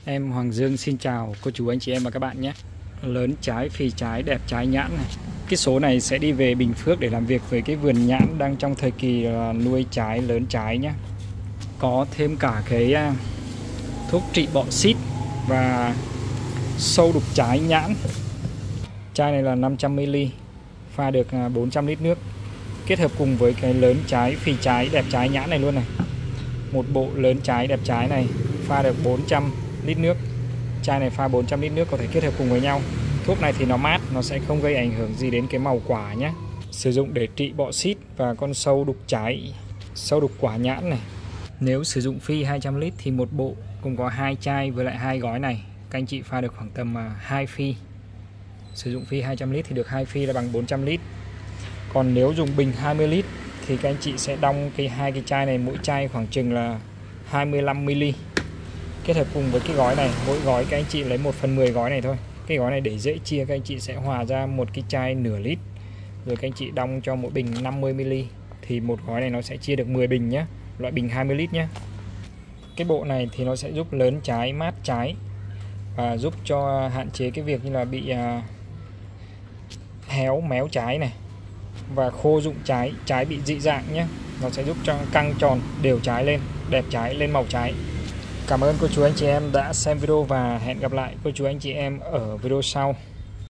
Em Hoàng Dương xin chào cô chú anh chị em và các bạn nhé. Lớn trái, phì trái, đẹp trái nhãn này. Cái số này sẽ đi về Bình Phước để làm việc với cái vườn nhãn đang trong thời kỳ nuôi trái lớn trái nhé. Có thêm cả cái thuốc trị bọ xít và sâu đục trái nhãn. Chai này là 500ml, pha được 400 lít nước. Kết hợp cùng với cái lớn trái, phì trái, đẹp trái nhãn này luôn này. Một bộ lớn trái, đẹp trái này pha được 400 lít nước. Chai này pha 400 lít nước có thể kết hợp cùng với nhau. Thuốc này thì nó mát, nó sẽ không gây ảnh hưởng gì đến cái màu quả nhé. Sử dụng để trị bọ xít và con sâu đục trái, sâu đục quả nhãn này. Nếu sử dụng phi 200 lít thì một bộ cũng có 2 chai với lại 2 gói này. Các anh chị pha được khoảng tầm 2 phi. Sử dụng phi 200 lít thì được 2 phi là bằng 400 lít. Còn nếu dùng bình 20 lít thì các anh chị sẽ đong hai cái chai này, mỗi chai khoảng chừng là 25ml. Kết hợp cùng với cái gói này, mỗi gói các anh chị lấy 1/10 gói này thôi. Cái gói này để dễ chia, các anh chị sẽ hòa ra một cái chai nửa lít. Rồi các anh chị đong cho mỗi bình 50ml. Thì một gói này nó sẽ chia được 10 bình nhé. Loại bình 20 lít nhé. Cái bộ này thì nó sẽ giúp lớn trái, mát trái và giúp cho hạn chế cái việc như là bị héo méo trái này và khô rụng trái, trái bị dị dạng nhé. Nó sẽ giúp cho căng tròn đều trái lên, đẹp trái lên màu trái. Cảm ơn cô chú anh chị em đã xem video và hẹn gặp lại cô chú anh chị em ở video sau.